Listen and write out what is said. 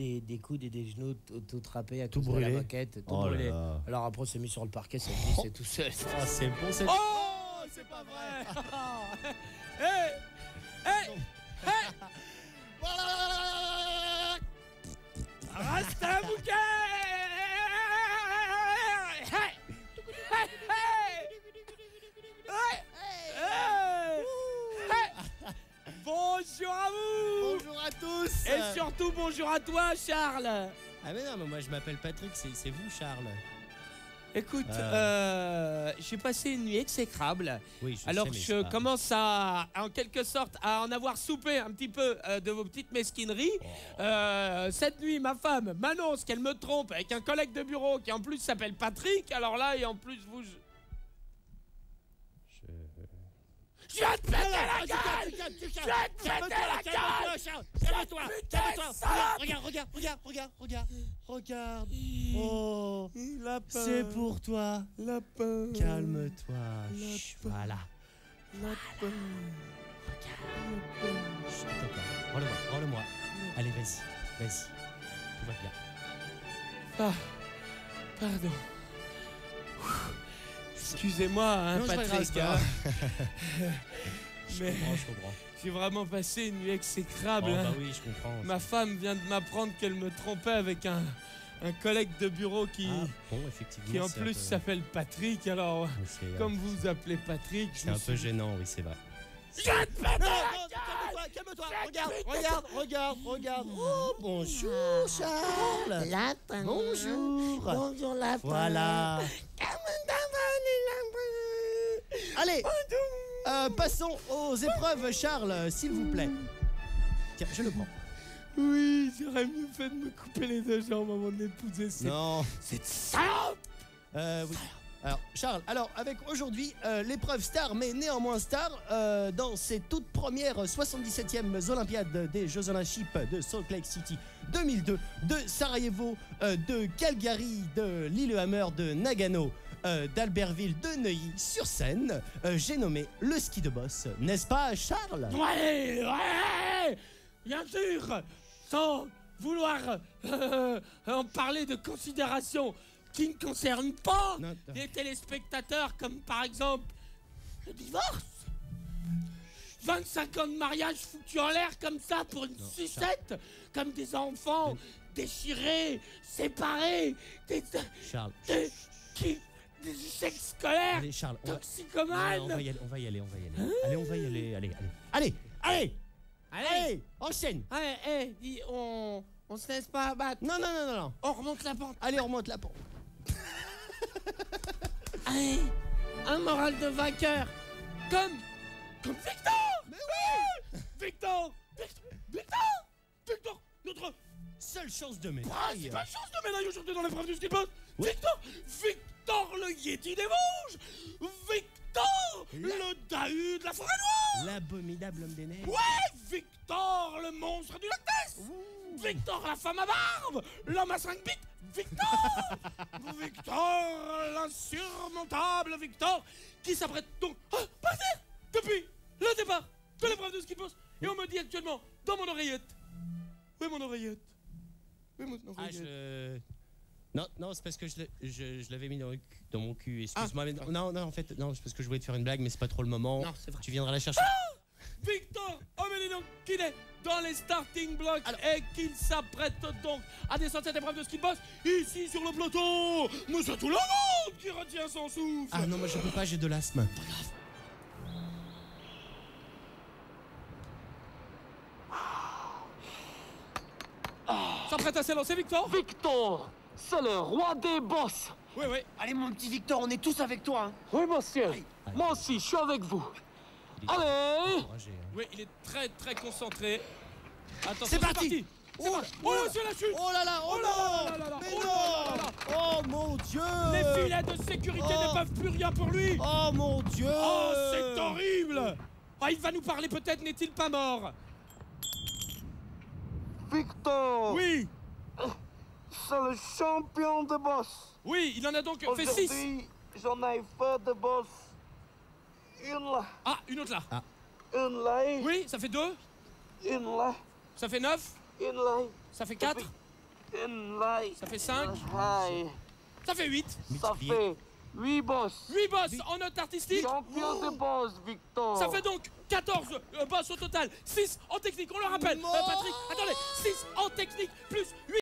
des coudes et des genoux tout trapés à Tout cause de la brûlé. moquette, tout Oh là brûlé. là. Alors après, on s'est mis sur le parquet, ça glissait tout seul. Ah, c'est bon, c'est... Oh, c'est pas vrai. Hey, hey, hey. Reste un bouquet. Hey, hey, hey. Hey. Bonjour à vous. Bonjour à tous. Et surtout bonjour à toi, Charles. Ah mais non, mais moi je m'appelle Patrick, c'est vous Charles. Écoute, j'ai passé une nuit exécrable. Oui, je Alors sais, mais je c'est pas- commence à, en quelque sorte, à en avoir soupé un petit peu de vos petites mesquineries. Cette nuit, ma femme m'annonce qu'elle me trompe avec un collègue de bureau qui en plus s'appelle Patrick. Alors là, et en plus vous... Je vais te péter la gueule! Je vais te péter la gueule! Calme-toi, calme-toi. Regarde, Regarde. Oh, lapin, c'est pour toi. lapin, Calme-toi. Chut, voilà. lapin. Chut, attends, rends-le-moi. Allez, vas-y. Tout va bien. Ah, pardon. Excusez-moi, hein, Non, c'est pas grave, Patrick. c'est pas grave. Mais Je comprends. j'ai vraiment passé une nuit exécrable. Oh, hein. bah oui, je comprends. Ma femme vient de m'apprendre qu'elle me trompait avec un collègue de bureau qui Bon, effectivement. en c'est plus un peu- s'appelle Patrick. Alors, c'est, comme vous vous appelez Patrick, C'est un peu gênant, oui, c'est vrai. Je vais te péter la gueule. Calme-toi. Regarde. Oh, bonjour, Charles. Lapin. Bonjour. Bonjour, lapin. Voilà. Allez, passons aux épreuves, Charles, s'il vous plaît. Tiens, je le prends. Oui, j'aurais mieux fait de me couper les deux jambes avant de l'épouser. Non. Cette salope. Oui. Alors, Charles, avec aujourd'hui l'épreuve star, mais néanmoins star, dans ces toutes premières 77e Olympiades des Jeux Olympiques de Salt Lake City 2002, de Sarajevo, de Calgary, de Lillehammer, de Nagano, d'Albertville, de Neuilly-sur-Seine, j'ai nommé le ski de boss, n'est-ce pas, Charles? Ouais, bien sûr, sans vouloir en parler de considérations qui ne concernent pas Non, les téléspectateurs, comme par exemple le divorce. 25 ans de mariage foutus en l'air comme ça pour une sucette, comme des enfants déchirés, séparés, des Charles. échecs scolaires, Allez, Charles, toxicomanes. on va y aller. Allez, on va y aller. Allez, enchaîne. Allez, dis, on se laisse pas abattre. Non. On remonte la pente. Allez, on remonte la pente. Allez, un moral de vainqueur. Comme Victor. Mais oui. Victor, notre Seule chance de médaille. principale chance de médaille aujourd'hui dans l'épreuve du ski de boss. Oui. Victor le Yéti des Vosges. Victor le Dahu de la forêt noire. L'abominable homme des neiges. Ouais, Victor le monstre du lac Ness. Victor la femme à barbe. L'homme à 5 bits. Victor l'insurmontable Victor qui s'apprête donc à partir depuis le départ de l'épreuve de ski de boss. Et on me dit actuellement dans mon oreillette. Oui, mon oreillette. Non, c'est parce que je l'avais mis dans mon cul. Excuse-moi, mais non, en fait, non, c'est parce que je voulais te faire une blague, mais c'est pas trop le moment. Non, c'est vrai. Tu viendras la chercher. Victor Omelinok qui est dans les starting blocks et qu'il s'apprête donc à descendre cette épreuve de ski de boss ici sur le plateau. Mais c'est tout le monde qui retient son souffle. Ah non, moi je peux pas, j'ai de l'asthme. S'apprête à s'élancer, Victor. Victor, c'est le roi des boss. Oui. Allez, mon petit Victor, on est tous avec toi. Hein. Oui, monsieur. Moi aussi, je suis avec vous. Allez. Encouragé, hein. Oui, il est très très concentré. Attention, C'est parti. C'est parti. Oh, c'est la chute. Oh là là, oh là là non, là, mais oh non. là là là. Oh mon Dieu. Les filets de sécurité ne peuvent plus rien pour lui. Oh mon Dieu. Oh, c'est horrible. Ah, il va nous parler peut-être, n'est-il pas mort? Victor, Oui, c'est le champion de boss. oui, il en a donc fait 6. Aujourd'hui, j'en ai fait de boss. Une là, Ah, une autre là. une là, Oui, ça fait 2. une là, Ça fait 9. une là. Ça fait 4. in light. Ça fait 5. High. Ça fait 8. Ça fait 8 boss. 8 boss en note artistique. Champion de boss, Victor. Ça fait donc 14 boss au total. 6 en technique, on le rappelle. Patrick, attendez. 6 en technique plus 8.